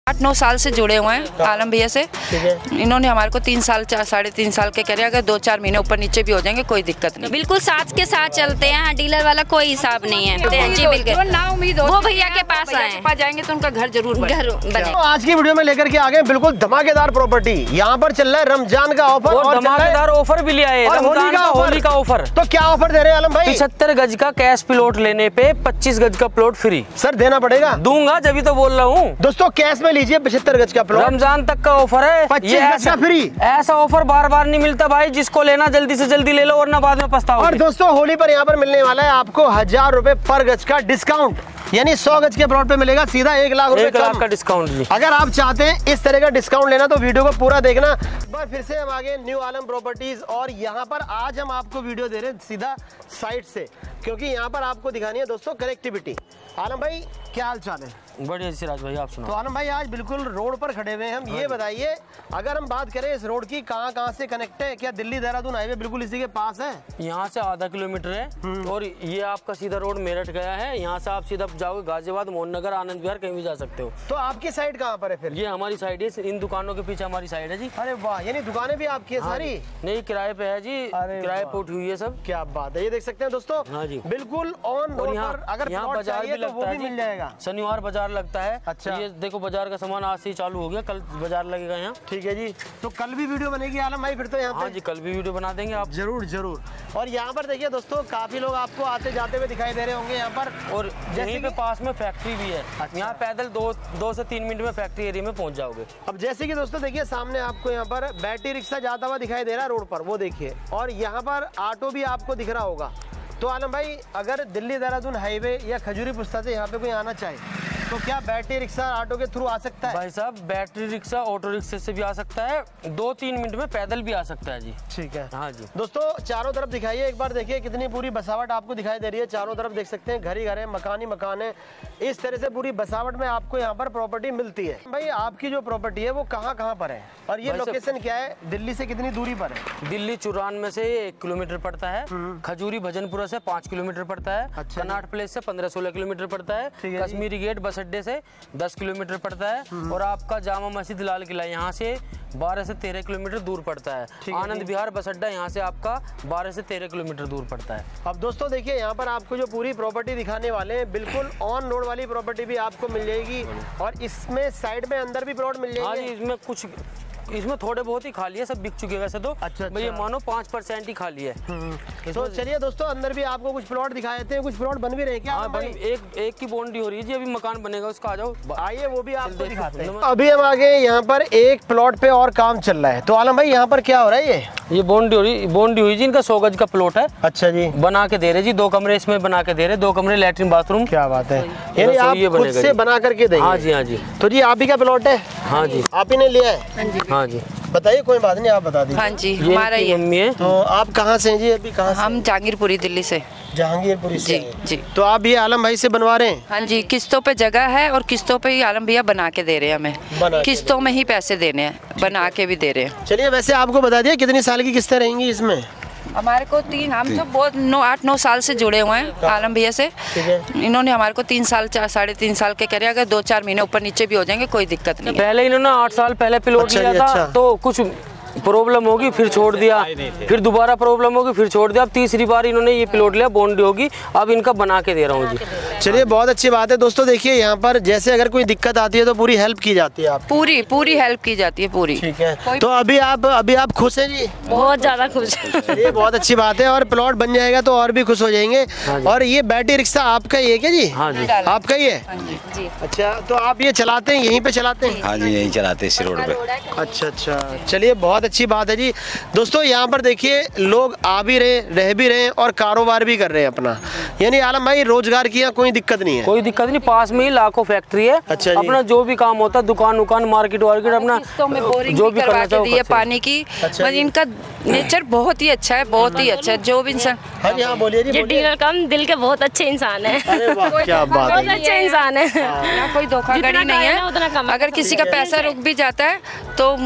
8-9 साल से जुड़े हुए हैं आलम भैया से। इन्होंने हमारे को 3 साल 3.5 साल के करे, अगर 2-4 महीने ऊपर नीचे भी हो जाएंगे कोई दिक्कत नहीं। बिल्कुल साथ के साथ चलते हैं, डीलर वाला कोई हिसाब नहीं है। जी बिल्कुल, ना उम्मीद वो भैया के पास आए जाएंगे तो उनका घर जरूर बने। तो आज की वीडियो में लेकर के आ गए बिल्कुल धमाकेदार प्रॉपर्टी। यहाँ पर चल रहा है रमजान का ऑफर और धमाकेदार ऑफर भी लिया है, होली का ऑफर। तो क्या ऑफर दे रहे हैं आलम भाई? 75 गज का कैश प्लॉट लेने पे 25 गज का प्लॉट फ्री। सर देना पड़ेगा? दूंगा, जब तो बोल रहा हूँ। दोस्तों कैश में लीजिए 75 गज का प्लॉट, रमजान तक का ऑफर है। 25 गज का फ्री। ऐसा ऑफर बार बार नहीं मिलता भाई, जिसको लेना जल्दी से जल्दी ले लो वरना बाद में पछताओगे। और दोस्तों होली पर यहाँ पर मिलने वाला है आपको 1000 रुपए पर गज का डिस्काउंट, यानी 100 गज के प्लॉट पे मिलेगा सीधा 1 लाख रुपए का डिस्काउंट जी। अगर आप चाहते हैं इस तरह का डिस्काउंट लेना तो वीडियो को पूरा देखना। बार फिर से हम आगे न्यू आलम प्रॉपर्टीज, और यहाँ पर आज हम आपको वीडियो दे रहे हैं सीधा साइट से, क्योंकि यहाँ पर आपको दिखानी है दोस्तों कनेक्टिविटी। आलम भाई क्या हाल चाल है? बढ़िया सिराज भाई, आप सुनाओ। तो आलम भाई आज बिल्कुल रोड पर खड़े हुए हैं हम। ये बताइए अगर हम बात करें इस रोड की, कहाँ से कनेक्ट है? क्या दिल्ली देहरादून हाईवे बिल्कुल इसी के पास है? यहाँ से आधा किलोमीटर है और ये आपका सीधा रोड मेरठ गया है। यहाँ से आप सीधा जाओगे गाजियाबाद, मोहन नगर, आनंद विहार, कहीं भी जा सकते हो। तो आपकी साइड कहाँ पर है फिर? ये हमारी साइड है, इन दुकानों के पीछे हमारी साइड है जी। अरे वाह, यानी दुकानें भी आपकी है सारी? नहीं, किराए पे है जी, किराए पे उठी हुई है सब। क्या बात है, ये देख सकते हैं दोस्तों। हाँ जी, बिल्कुल ऑन रोड पर अगर यहाँ बाजार भी लगता है, मिल जाएगा। शनिवार बाजार लगता है। अच्छा, ये देखो बाजार का सामान आज से ही चालू हो गया, कल बाजार लगेगा यहाँ। ठीक है जी, तो कल भी वीडियो बनेगी आलम भाई फिर तो यहाँ पे? हाँ जी, कल भी वीडियो बना देंगे आप। जरूर जरूर। और यहाँ पर देखिए दोस्तों काफी लोग आपको आते जाते हुए दिखाई दे रहे होंगे यहाँ पर, और यहीं पे पास में फैक्ट्री भी है। अच्छा। यहाँ पैदल 2 से 3 मिनट में फैक्ट्री एरिया में पहुँच जाओगे। अब जैसे कि दोस्तों देखिए सामने आपको यहाँ पर बैटरी रिक्शा जाता हुआ दिखाई दे रहा है रोड पर, वो देखिए, और यहाँ पर ऑटो भी आपको दिख रहा होगा। तो आलम भाई अगर दिल्ली देहरादून हाईवे या खजूरी पुस्ता से यहाँ पे कोई आना चाहे तो क्या बैटरी रिक्शा ऑटो के थ्रू आ सकता है? भाई साहब बैटरी रिक्शा ऑटो रिक्शा से भी आ सकता है, 2-3 मिनट में पैदल भी आ सकता है जी। ठीक है। हाँ जी दोस्तों चारों तरफ दिखाइए एक बार, देखिए कितनी पूरी बसावट आपको दिखाई दे रही है। चारों तरफ देख सकते हैं घर ही घर है, मकान ही मकान है। इस तरह से पूरी बसावट में आपको यहाँ पर प्रॉपर्टी मिलती है। भाई आपकी जो प्रॉपर्टी है वो कहाँ पर है और ये लोकेशन क्या है? दिल्ली से कितनी दूरी पर है? दिल्ली चुरान में से 1 किलोमीटर पड़ता है, खजूरी भजनपुरा से 5 किलोमीटर पड़ता है, अच्छा, कनाट प्लेस से 15-16 किलोमीटर पड़ता है, कश्मीरी गेट बस अड्डे से 10 किलोमीटर पड़ता है, और आपका जामा मस्जिद लाल किला यहाँ से 12 से 13 किलोमीटर दूर पड़ता है। आनंद विहार बस अड्डा यहाँ से आपका 12 से 13 किलोमीटर दूर पड़ता है। अब दोस्तों देखिए यहाँ पर आपको जो पूरी प्रॉपर्टी दिखाने वाले हैं बिल्कुल ऑन रोड वाली प्रॉपर्टी भी आपको मिल जाएगी, और इसमें साइड में अंदर भी प्लॉट मिल जाएंगे। हाँ जी, इसमें थोड़े बहुत ही खाली है, सब बिक चुके हैं वैसे तो। अच्छा। ये मानो 5% ही खाली है। तो चलिए दोस्तों अंदर भी आपको कुछ प्लॉट दिखाए देते हैं, कुछ प्लॉट बन भी रहे हैं क्या? हाँ, एक की बाउंड्री हो रही है जी, अभी मकान बनेगा उसका, आ जाओ आइए वो भी आपको दिखाते हैं। अभी हम आ गए यहाँ पर एक प्लॉट पे और काम चल रहा है। तो आलम भाई यहाँ पर क्या हो रहा है? ये बाउंड्री हुई जी, इनका 100 गज का प्लॉट है। अच्छा जी, बना के दे रहे जी, 2 कमरे इसमें बना के दे रहे, 2 कमरे लैट्रिन बाथरूम। क्या बात है, यानी आप खुद से बना करके देंगे? हाँ जी, हाँ जी। तो जी आप ही का प्लॉट है? हाँ जी, आप ही ने लिया है? हाँ जी। बताइए, कोई बात नहीं, आप बता दीजिए। हाँ जी, हमारा ही मम्मी है। तो आप कहाँ से हैं जी? अभी कहाँ से? हम जहांगीरपुरी दिल्ली से। जहांगीरपुरी से? जी। तो आप ये आलम भाई से बनवा रहे हैं? हाँ जी, किस्तों पे जगह है और किस्तों पे ही आलम भैया बना के दे रहे हैं हमें, किस्तों में ही पैसे देने हैं, बना के भी दे रहे हैं। चलिए वैसे आपको बता दिया कितनी साल की किस्तें रहेंगी इसमें? हमारे को हम तो बहुत 8-9 साल से जुड़े हुए हैं आलम भैया से। इन्होंने हमारे को 3 साल 3.5 साल के करे, अगर 2-4 महीने ऊपर नीचे भी हो जाएंगे कोई दिक्कत नहीं। पहले इन्होंने 8 साल पहले प्लॉट लिया था, तो कुछ प्रॉब्लम होगी फिर छोड़ दिया, फिर दोबारा प्रॉब्लम होगी फिर छोड़ दिया। अब तीसरी बार इन्होंने ये प्लॉट लिया, बाउंड्री होगी, अब इनका बना के दे रहा हूँ जी। चलिए बहुत अच्छी बात है दोस्तों। देखिए यहाँ पर जैसे अगर कोई दिक्कत आती है तो पूरी हेल्प की जाती है, आप पूरी हेल्प की जाती है पूरी। ठीक है। तो अभी आप खुश हैं जी? बहुत ज्यादा खुश। ये बहुत अच्छी बात है, और प्लॉट बन जाएगा तो और भी खुश हो जाएंगे। और ये बैटरी रिक्शा आपका ही है क्या जी? हाँ जी, आपका ही है जी। अच्छा, तो आप ये चलाते हैं, यहीं पे चलाते हैं? हाँ जी, यहीं चलाते हैं इस रोड पे। अच्छा, चलिए बहुत अच्छी बात है जी। दोस्तों यहाँ पर देखिए लोग आ भी रहे, रह भी रहे और कारोबार भी कर रहे हैं अपना, यानी आलम भाई रोजगार की यहाँ कोई दिक्कत नहीं है? कोई दिक्कत नहीं, पास में ही लाखों फैक्ट्री है। अच्छा, अपना जो भी काम होता है, दुकान मार्केट अपना जो भी करवा के दी है पानी की। अच्छा, इनका नेचर बहुत ही अच्छा है, बहुत ही अच्छा है। जो भी इंसान, हाँ जी, हाँ बोलिए जी। डीलर कम दिल के बहुत अच्छे इंसान है। अरे वाह, क्या बात है, बहुत अच्छे इंसान है। यहाँ कोई धोखाधड़ी नहीं है। अगर किसी का पैसा रुक भी जाता है तो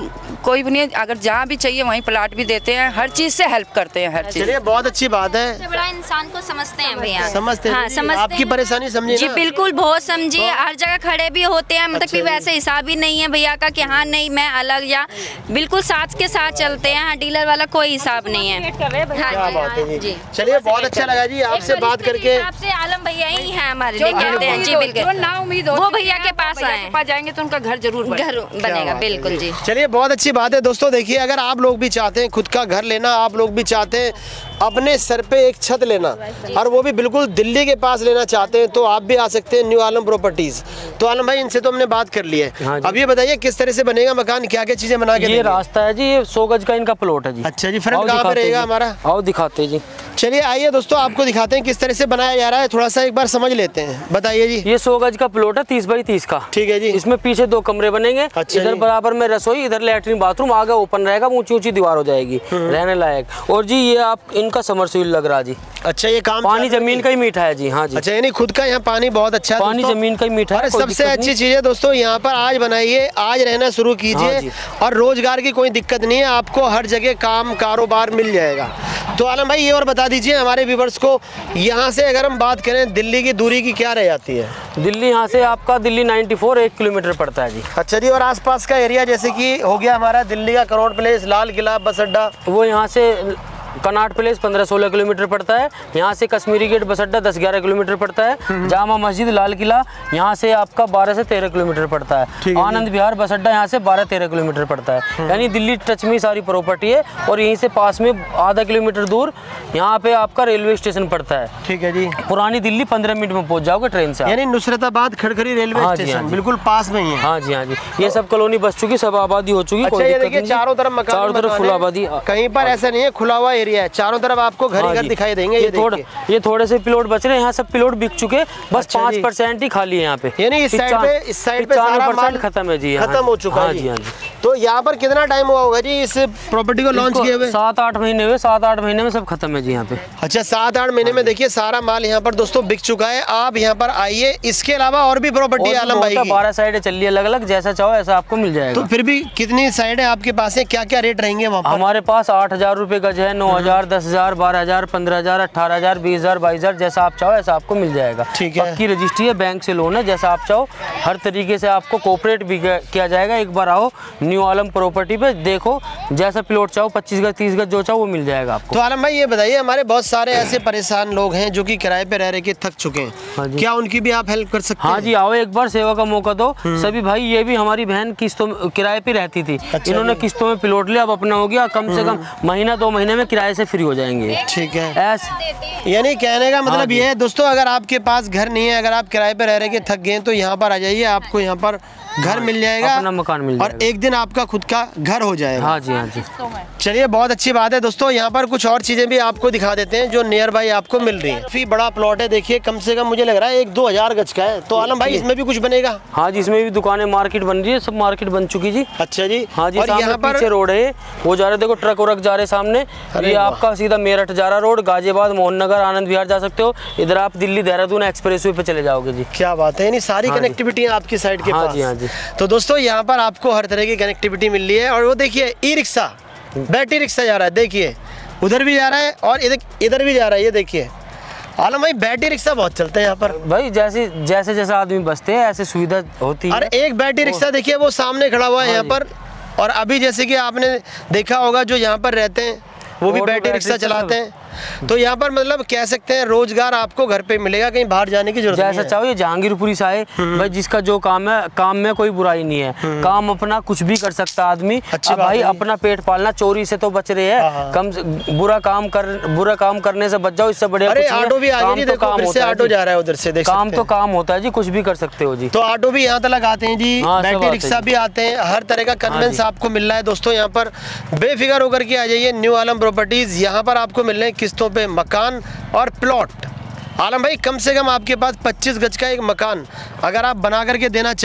कोई भी नहीं, अगर जहाँ भी चाहिए वहीं प्लाट भी देते हैं, हर चीज़ से हेल्प करते हैं, हर चीज़। चलिए बहुत अच्छी बात है, सबसे बड़ा इंसान को समझते हैं भैया, समझते हैं। हाँ, समझते आपकी हैं। परेशानी समझिए जी ना। बिल्कुल, बहुत समझिए, हर जगह खड़े भी होते हैं, मतलब कि वैसे हिसाब ही नहीं है भैया का कि हाँ नहीं मैं अलग, या बिल्कुल साथ के साथ चलते हैं। हाँ, डीलर वाला कोई हिसाब नहीं है। क्या बात है जी। चलिए बहुत अच्छा लगा जी आपसे बात करके। आपसे आलम भैया ही हैं हमारे, लेके आते हैं जी बिल्कुल, ना उम्मीद वो भैया के पास आए, जाएंगे तो उनका घर जरूर घर बनेगा, बिल्कुल जी। चलिए बहुत अच्छी बात है दोस्तों। देखिए अगर आप लोग भी चाहते हैं खुद का घर लेना, आप लोग भी चाहते हैं अपने सर पे एक छत लेना, और वो भी बिल्कुल दिल्ली के पास लेना चाहते हैं, तो आप भी आ सकते हैं न्यू आलम प्रॉपर्टीज। तो आलम भाई इनसे तो हमने बात कर ली है। हाँ अब ये बताइए किस तरह से बनेगा मकान, क्या क्या चीजें बना के ये देंगे? रास्ता है जी, ये 100 गज का इनका प्लॉट है जी। अच्छा जी, फ्रंट कहाँ पे रहेगा हमारा? आओ दिखाते हैं जी। चलिए आइए दोस्तों, आपको दिखाते हैं किस तरह से बनाया जा रहा है, थोड़ा सा एक बार समझ लेते हैं। बताइए जी। ये 100 गज का प्लॉट है, 30 बाई 30 का। ठीक है जी। इसमें पीछे 2 कमरे बनेंगे। अच्छा इधर जी। बराबर में रसोई, इधर लैट्रिन बाथरूम, आगे ओपन रहेगा, ऊंची ऊंची दीवार हो जाएगी रहने लायक। और जी ये आप इनका समरसीबल लग रहा जी। अच्छा, ये काम पानी जमीन का ही मीठा है जी। हाँ जी। अच्छा, यानी खुद का यहाँ पानी बहुत अच्छा है पानी दोस्तों। जमीन का ही मीठा है। और कोई सबसे दिक्कत अच्छी नहीं। चीज है दोस्तों, यहाँ पर आज बनाइए, आज रहना शुरू हाँ कीजिए, जी। और रोजगार की कोई दिक्कत नहीं है, आपको हर जगह काम कारोबार मिल जाएगा। तो आलम भाई ये और बता दीजिए हमारे व्यूवर्स को, यहाँ से अगर हम बात करें दिल्ली की दूरी की क्या रह जाती है? दिल्ली यहाँ से आपका दिल्ली 94 1 किलोमीटर पड़ता है जी। अच्छा जी, और आसपास का एरिया जैसे कि हो गया हमारा दिल्ली का कनॉट प्लेस, लाल किला, बस अड्डा? वो यहाँ से कनाट प्लेस 15-16 किलोमीटर पड़ता है। यहाँ से कश्मीरी गेट बस अड्डा 10-11 किलोमीटर पड़ता है। जामा मस्जिद लाल किला यहाँ से आपका 12 से 13 किलोमीटर पड़ता है। आनंद विहार बस अड्डा यहाँ से 12-13 किलोमीटर पड़ता है। यानी दिल्ली टच में सारी प्रॉपर्टी है। और यहीं से पास में आधा किलोमीटर दूर यहाँ पे आपका रेलवे स्टेशन पड़ता है। ठीक है जी। पुरानी दिल्ली 15 मिनट में पहुँच जाओगे ट्रेन से। यानी नुसरताबाद खड़खड़ी रेलवे हाँ जी, हाँ स्टेशन जी। बिल्कुल पास में ही है। हाँ जी, हाँ जी। ये सब कॉलोनी बस चुकी, सब आबादी हो चुकी। अच्छा, कोई ये दिक्कत देखिए नहीं। चारों तरफ मकान, चारों तरफ फुल आबादी। कहीं पर ऐसा नहीं है, खुला हुआ एरिया है, चारों तरफ आपको घर ही घर दिखाई देंगे। ये थोड़े से प्लॉट बच रहे हैं, यहाँ सब प्लॉट बिक चुके, बस अच्छा 5% ही खाली है यहाँ पे। यानी इस साइड पे सारा माल खत्म है जी, खत्म हो चुका है जी। तो यहाँ पर कितना टाइम हुआ होगा जी इस प्रॉपर्टी को लॉन्च किए हुए? 7-8 महीने हुए, 7-8 महीने में सब खत्म है जी यहाँ पे। अच्छा, 7-8 महीने में देखिए सारा माल यहाँ पर दोस्तों बिक चुका है। आप यहाँ पर आइए। इसके अलावा और भी प्रॉपर्टी है आलम भाई की? 12 साइडें चल रही है अलग अलग, जैसा चाहो ऐसा आपको मिल जाएगा। तो फिर भी कितनी साइड है आपके पास है, क्या क्या रेट रहेंगे वहाँ पर? हमारे पास 8,000 रुपए गज है, 9,000, 10,000, 12,000, 15,000, 18,000, 20,000, 22,000, जैसा आप चाहो ऐसा आपको मिल जाएगा। ठीक है। पक्की रजिस्ट्री है, बैंक से लोन है, जैसा आप चाहो हर तरीके से आपको कोऑपरेट भी किया जाएगा। एक बार आओ न्यू आलम प्रॉपर्टी पे, देखो जैसा प्लॉट चाहो 25 गज 30 गज जो चाहो वो मिल जाएगा आपको। तो आलम भाई ये बताइए, हमारे बहुत सारे ऐसे परेशान लोग हैं जो कि किराए पे रह रहे के थक चुके हैं। हाँ जी। क्या उनकी भी आप हेल्प कर सकते हैं? हाँ जी, आओ एक बार, सेवा का मौका दो सभी भाई। ये भी हमारी बहन किस्तों किराए पे रहती थी। अच्छा इन्होंने किस्तों में प्लॉट लिया, अब अपना हो गया। कम से कम महीना 2 महीने में किराए से फ्री हो जाएंगे। ठीक है। ऐसे यानी कहने का मतलब ये है दोस्तों, अगर आपके पास घर नहीं है, अगर आप किराए पे रह रहे के थक गए तो यहाँ पर आ जाइए, आपको यहाँ पर घर मिल जाएगा, अपना मकान मिल और जाएगा। एक दिन आपका खुद का घर हो जाएगा। हाँ जी, हाँ जी। चलिए बहुत अच्छी बात है दोस्तों। यहाँ पर कुछ और चीजें भी आपको दिखा देते हैं जो नियर बाई आपको मिल रही है। काफी बड़ा प्लॉट है, देखिए कम से कम मुझे लग रहा है 1-2 हजार गज का है। तो आलम भाई इसमें भी कुछ बनेगा? हाँ जी, इसमें भी दुकानें, मार्केट बन रही है, सब मार्केट बन चुकी जी। अच्छा जी। हाँ जी, और सामने यहाँ पर पीछे रोड है, वो जा रहे, देखो ट्रक वरक जा रहे सामने। अरे ये वाह। आपका सीधा मेरठ जा रहा रोड, गाजियाबाद, मोहन नगर, आनंद विहार जा सकते हो। इधर आप दिल्ली देहरादून एक्सप्रेसवे पे चले जाओगे जी। क्या बात है, यानी सारी हाँ जी। कनेक्टिविटी है आपकी साइड के हाँ पास। जी, हाँ जी। तो दोस्तों यहाँ पर आपको हर तरह की कनेक्टिविटी मिल रही है। और वो देखिए ई रिक्शा, बैटरी रिक्शा जा रहा है, देखिए उधर भी जा रहा है और इधर भी जा रहा है। ये देखिए आलम भाई, बैटरी रिक्शा बहुत चलते हैं यहाँ पर भाई। जैसे जैसे आदमी बसते हैं ऐसे सुविधा होती है। और एक बैटरी रिक्शा देखिए वो सामने खड़ा हुआ है यहाँ पर। और अभी जैसे कि आपने देखा होगा जो यहाँ पर रहते हैं वो भी बैटरी रिक्शा चलाते हैं। तो यहाँ पर मतलब कह सकते हैं रोजगार आपको घर पे मिलेगा, कहीं बाहर जाने की जरूरत नहीं जैसा है। चाहो ये जहांगीरपुरी से आए भाई, जिसका जो काम है, काम में कोई बुराई नहीं है। काम अपना कुछ भी कर सकता आदमी। अच्छी अब बात भाई है। अपना पेट पालना, चोरी से तो बच रहे हाँ। हैं, कम से बुरा काम करने से बच जाओ, इससे बढ़िया अरे कुछ नहीं है। ऑटो भी आगे काम नहीं, तो देखो काम फिर से होता है ऑटो जी। जा रहा है उधर से, देख काम सकते तो हैं। काम होता है जी, कुछ भी कर सकते हो जी। तो ऑटो भी यहाँ तक आते हैं जी, हाँ, सब बैटरी आते रिक्शा हैं। भी आते हैं, हर तरह का कन्वेंस जी। आपको मिल रहा है दोस्तों। यहाँ पर बेफिक्र होकर के आ जाइए न्यू आलम प्रॉपर्टीज। यहाँ पर आपको मिल रहे हैं किस्तों पे मकान और प्लॉट। आलम भाई कम से कम आपके पास 25 गज का एक मकान अगर आप बना करके देना चाहें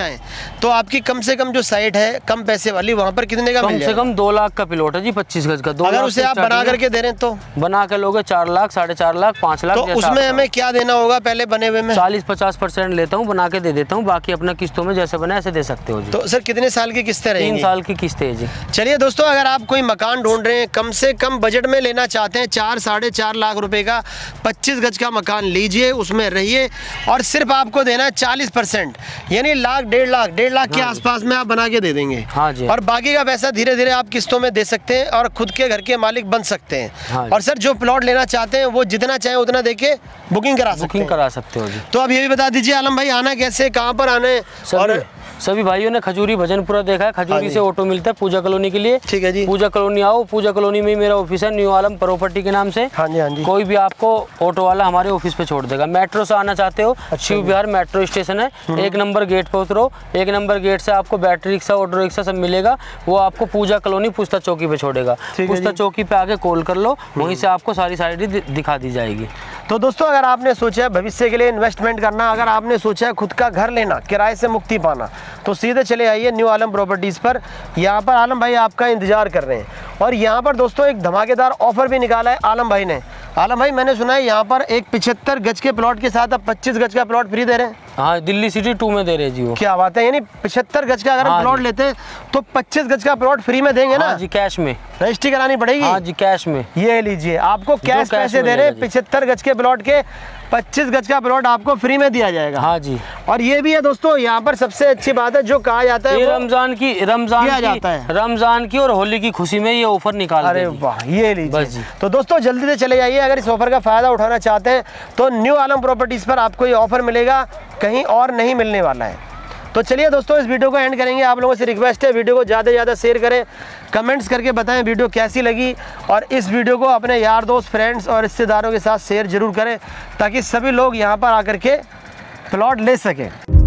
तो आपकी कम से कम जो साइट है कम पैसे वाली, वहाँ पर कितने का मिल जाएगा? कम से कम 2 लाख का प्लॉट है जी, 25 गज का। 2 अगर लाख उसे आप बना करके दे रहे हैं तो बना के लोगे 4 लाख, 4.5 लाख, 5 लाख। तो उसमें हमें क्या देना होगा पहले बने हुए में? 40-50% लेता हूँ, बना के दे देता हूँ, बाकी अपना किस्तों में जैसे बना ऐसे दे सकते हो जी। तो सर कितने साल की किस्तें रहेंगी? 3 साल की किस्तें है जी। चलिए दोस्तों, अगर आप कोई मकान ढूंढ रहे हैं, कम से कम बजट में लेना चाहते हैं, 4-4.5 लाख रुपए का 25 गज का मकान लीजिए, उसमें रहिए और सिर्फ आपको देना है 40%, यानी लाख 1.5 लाख के आसपास में आप बना के दे देंगे। हाँ जी। और बाकी का पैसा धीरे धीरे आप किस्तों में दे सकते हैं और खुद के घर के मालिक बन सकते हैं। हाँ। और सर जो प्लॉट लेना चाहते हैं वो जितना चाहे उतना देके बुकिंग करा सकते हो जी। तो अब ये भी बता दीजिए आलम भाई, आना कैसे, कहाँ पर आना है? और सभी भाइयों ने खजूरी भजनपुरा देखा है, खजूरी से ऑटो मिलता है पूजा कॉलोनी के लिए। ठीक है जी। पूजा कॉलोनी आओ, पूजा कॉलोनी में ही मेरा ऑफिस है, न्यू आलम प्रॉपर्टी के नाम से। हाँ जी, हाँ जी। कोई भी आपको ऑटो वाला हमारे ऑफिस पे छोड़ देगा। मेट्रो से आना चाहते हो, शिव विहार मेट्रो स्टेशन है, 1 नंबर गेट पे उतरो, 1 नंबर गेट से आपको बैटरी रिक्शा, ऑटो रिक्शा सब मिलेगा। वो आपको पूजा कॉलोनी पुस्ता चौकी पे छोड़ेगा। पुस्ता चौकी पे आके कॉल कर लो, वहीं से आपको सारी साइड दिखा दी जाएगी। तो दोस्तों, अगर आपने सोचा है भविष्य के लिए इन्वेस्टमेंट करना, अगर आपने सोचा है खुद का घर लेना, किराए से मुक्ति पाना, तो सीधे चले आइए न्यू आलम प्रॉपर्टीज़ पर। यहाँ पर आलम भाई आपका इंतजार कर रहे हैं। और यहाँ पर दोस्तों एक धमाकेदार ऑफर भी निकाला है आलम भाई ने। आलम भाई, मैंने सुना है यहाँ पर एक 75 गज के प्लॉट के साथ अब 25 गज का प्लॉट फ्री दे रहे हैं। हाँ, दिल्ली सिटी 2 में दे रहे जी वो। क्या बात है, यानी 75 गज का अगर हम प्लॉट लेते हैं तो 25 गज का प्लॉट फ्री में देंगे ना? हाँ जी, कैश में रजिस्ट्री करानी पड़ेगी। हाँ जी, कैश में। ये लीजिए, आपको कैश पैसे दे रहे हैं। 75 गज के प्लॉट के 25 गज का प्लॉट आपको फ्री में दिया जाएगा। हाँ जी। और ये भी है दोस्तों, यहाँ पर सबसे अच्छी बात है जो कहा जाता है, रमजान की और होली की खुशी में ये ऑफर निकाल। अरे वाह, ये लीजिए। तो दोस्तों जल्दी से चले जाइए, अगर इस ऑफर का फायदा उठाना चाहते हैं तो न्यू आलम प्रॉपर्टीज पर आपको ये ऑफर मिलेगा, कहीं और नहीं मिलने वाला है। तो चलिए दोस्तों, इस वीडियो को एंड करेंगे। आप लोगों से रिक्वेस्ट है, वीडियो को ज़्यादा से ज़्यादा शेयर करें, कमेंट्स करके बताएं वीडियो कैसी लगी, और इस वीडियो को अपने यार दोस्त, फ्रेंड्स और रिश्तेदारों के साथ शेयर जरूर करें ताकि सभी लोग यहाँ पर आकर के प्लॉट ले सकें।